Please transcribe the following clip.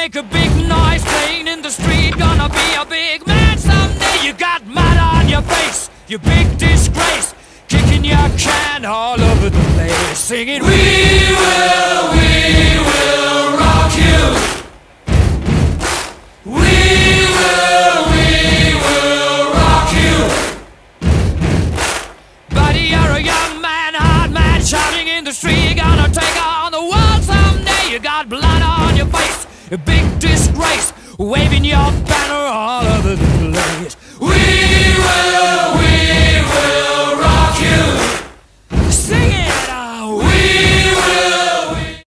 make a big noise playing in the street. Gonna be a big man someday. You got mud on your face, you big disgrace, kicking your can all over the place, singing, we will rock you. We will rock you. Buddy, you're a young man, hard man, shouting in the street. Gonna take on the world someday. You got blood on your face, a big disgrace, waving your banner all over the place. We will